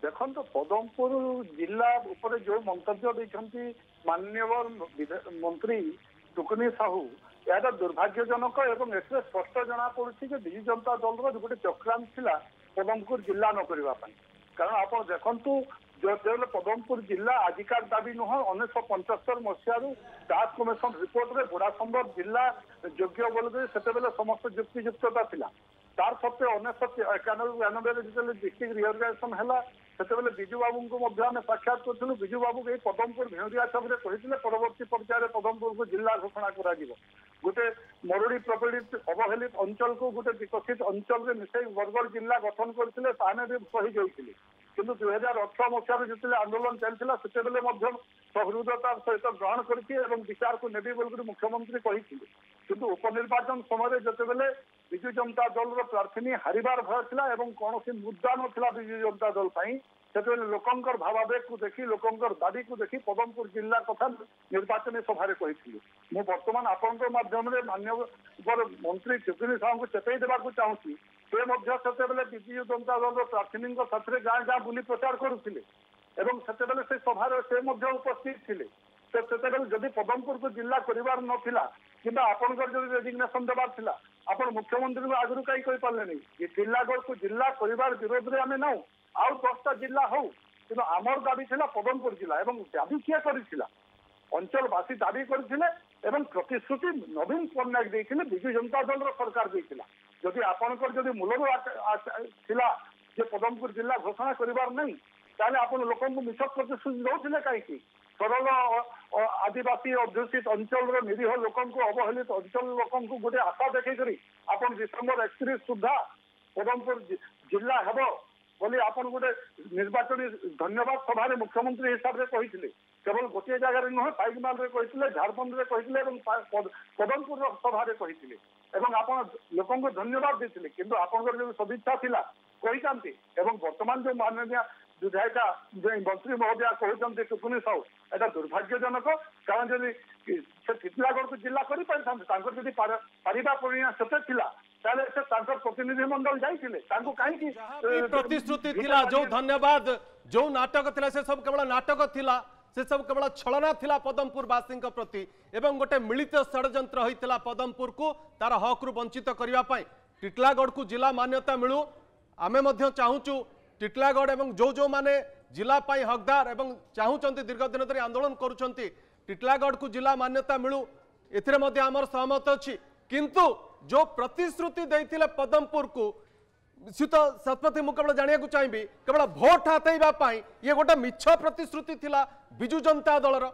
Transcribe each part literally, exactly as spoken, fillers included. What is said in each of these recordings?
देखो तो पदमपुर जिला उपरे जो मंतव्य देखते माननीय मंत्री टुकुनी साहू यह दुर्भाग्यजनक और एसे स्पष्ट जना पड़ी कि विजु जनता दल गोटे चक्रांत थिला पदमपुर जिला न करने कारण आप देखु जो पदमपुर जिला आजिकार दाबी नुह उन्नीस पंचहत्तर मसीह दास कमिशन रिपोर्ट रे बुढ़ा संबर जिला योग्य बोल से समस्त युक्तियुक्तता थिला तार सत्वे उन्नीस एकानबे बयानबे जो डिस्ट्रिक्ट रिअर्गानाइजेशन है से विजु बाबू को आम साक्षात करूँ विजु बाबू ये पदमपुर भेड़िया छवि कहते परवर्ती पर्यायर पदमपुर को जिला घोषणा कर गोटे मरुड़ी प्रपीड़ित अवहेलित अंचल को गोटे विकसित अंचल में मिसई बरगढ़ जिला गठन करते भी सही जाते किंतु दुई हजार अठर मसीह जो आंदोलन चलता से सहृदतार सहित ग्रहण कर विचार को नेबी बोल मुख्यमंत्री कही किंतु उपनिर्वाचन समय जितेबले विजु जनता दल प्रार्थी हारिबार भय था कौन मुद्दा नाला विजु जनता दल से लोकंर भावावेग को देखी लोकंर दाबी को देखी पदमपुर जिला कथा निर्वाचन सभा कही मु बर्तमान आपण माध्यम माननीय मंत्री टुकुनी साहू को चेतई देवाक चाहूँगी से विजु जनता दल प्रार्थी साथ गाँ गाँ बुली प्रचार करुले से सभा से उपस्थित थे से जदि पदमपुर को जिला कर नाला कि आपंकर जो रेजिग्नेशन देवार था आप मुख्यमंत्री को आगु कहीं कही पारे नहीं जिलागढ़ को जिला परिवार विरोध में आम नौ आउ दसटा जिला हो कि आमर दाबी था पदमपुर जिला और दाबी किए कर अंचलवासी दाबी करते प्रतिश्रुति नवीन पट्टनायक देते विजु जनता दल सरकार देता जदि आपंकर जदि मूलर था पदमपुर जिला घोषणा करार नहीं ताले आप लोक मिछ प्रतिश्रुति दौले कहीं सरल आदिवासी अध्युषित अंचल निरीह लोक अवहेलित अंचल लोक गोटे आशा देखकर आप डिसेम्बर एकतीस सुधा पदमपुर जिला हेब बोली आप गोटे निर्वाचन धन्यवाद सभा मुख्यमंत्री हिसाब से कहते केवल गोटे जगार नुहे पाइकमाल कहते झारखंड में कहते पदमपुर सभा कहते आप लोक धन्यवाद देते किंतु आपंकर जो सदिच्छा थी कही बर्तमान जो माननीय विधायिका मंत्री महोदया कहते टुकुनी साहू एटा दुर्भाग्यजनक कारण जदि टीटलागढ़ को जिला कर पारिबा परिणा सेते थिला ताले से प्रतिनिधि मंडल जाइथिले तांको काहे प्रतिश्रुति थिला जो धन्यवाद जो नाटक थिला से सब केवल नाटक थिला से सब केवल छलना थिला पदमपुर वासी प्रति एवं गोटे मिलित षड्यंत्र होइतिला पदमपुर को तार हक रु वंचित करबा पई टीटलागढ़ को जिला मान्यता मिलू आमे मध्य चाहूचु टीटलागढ़ एवं जो जो माने जिला पाई हकदार एवं चाहूचंती दीर्घ दिन धरी आंदोलन करुचंती टीटलागढ़ को जिला मान्यता मिलू एथिरे मध्य आमर सहमत अछि किंतु जो प्रतिश्रुति देइथिले पदमपुर को सीत सतपथी मु केवल जानिया चाहिए केवल भोट हाथेबा पाई ये गोटे मिछ प्रतिश्रुति थिला विजु जनता दलर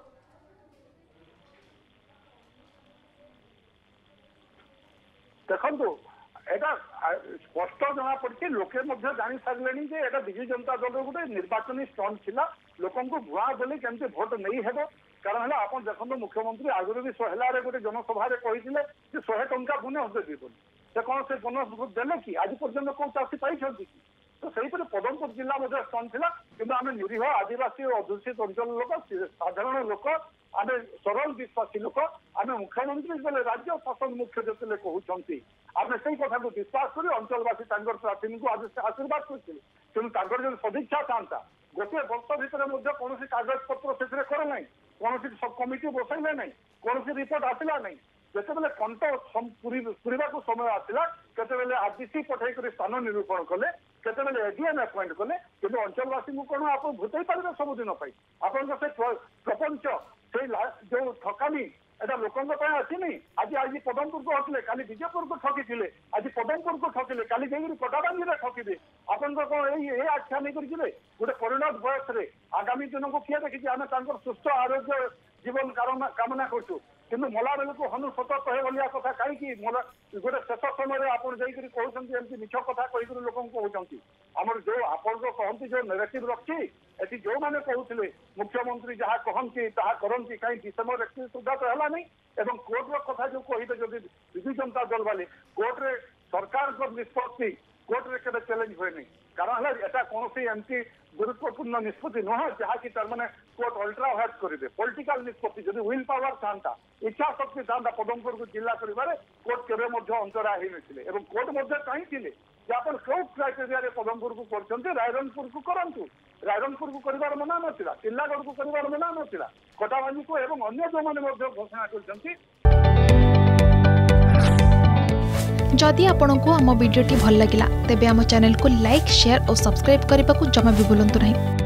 देखंतु एटा स्पष्ट जना पड़ी लोके जानी सारे एटा विजु जनता दल गोटे निर्वाचन स्टंट थिला लोकन को भुआ बोली केमती भोट नहीं हेबो कारण है आप देखो मुख्यमंत्री आगुरी भी शहेलारे गोटे जनसभा कहते शहे टंका बोनस देवी बोली से कौन से बोनस देले कि आज पर्यटन कौन चाषी पाई तो सही पदमपुर जिला मध्य स्टंट थिला किंतु आम निरीह आदिवासी अध्युषित अंचल लोक साधारण लोक आम सरल विश्वासी लोक आम मुख्यमंत्री बोले राज्य शासन मुख्य जो कहते आम से कथा को विश्वास कर अंचलवासी प्रार्थी को आशीर्वाद करते तेणु जो सदिच्छा था गोटे वर्ष भितर कौन कागज पत्र से करे ना कौन सब कमिटी बसैले ना कौन रिपोर्ट आसला ना जिते कंट पूरा समय आसला केते आरडीसी पठे स्थान निरूपण कले केते एडीएम अपॉइंट कले कि अंचलवासी को कौन आप भूतई पारे सबुदिन आप प्रपंच से जो ठकानी एटा लोकंग आसनी आज आज पदमपुर को हटिले काली विजयपुर को ठकी आज पदमपुर को ठकिले काली जाइए कटाबांगी ठकिबे आपन कौन ये आख्या नहीं करेंगे गोटे परिणत बयस आगामी दिन को किए देखिए आम सुस्थ आरोग्य जीवन कामना करूँ किंतु मला बेल को हनु सत कहे भलिया कथा कहीं गोटे शेष समय आप कहते मिछ कथा कहीक लोक कहते आमर जो आपण कहती जो नेगेटिव रखी एटी जो मैंने कहते मुख्यमंत्री जहाँ कहती ताहा करती कहीं डिसेम्बर एकतीस सुधा तो है नहीं एवं कोर्टर कथा जो कहते जब विजु जनता दल वाले कोर्टे सरकार निष्पत्ति कोर्टे केवल चैलेंज हुए नहीं कारण एटा कौन एमती गुरुत्वपूर्ण निष्पत्ति नुह जहाँकि तारमाने कोर्ट अल्ट्रा वाइज करेंगे पॉलिटिकल निष्पत्ति जब विल पावर था इच्छा शक्ति था पदमपुर को जिला कर कोर्ट केवे अंतरा होते और कोर्ट कहीं थे आप कौ क्राइटेरिया पदमपुर को कर रायरंगपुर को करूँ रायरंगपुर को कर मना नाला टिल्लागढ़ को कर मना नाला कटाबांजी को एवं अन्य जो मैंने घोषणा कर जदि आपंक आम भिडी भल लगा तेब आम चैनल को लाइक शेयर और सब्सक्राइब करने को जमा भी भूलु नहीं।